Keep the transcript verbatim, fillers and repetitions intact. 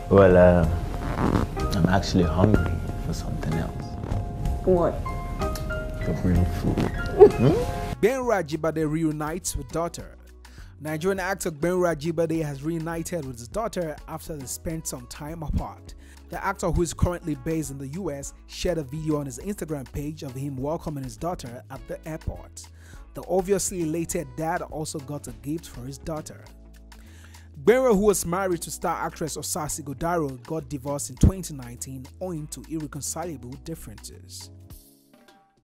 Well, uh, I'm actually hungry for something else. What? For real food. Gbenro Ajibade reunites with daughter. Nigerian actor Gbenro Ajibade has reunited with his daughter after they spent some time apart. The actor, who is currently based in the U S, shared a video on his Instagram page of him welcoming his daughter at the airport. The obviously elated dad also got a gift for his daughter. Gbenro, who was married to star actress Osasi Godaro, got divorced in twenty nineteen owing to irreconcilable differences.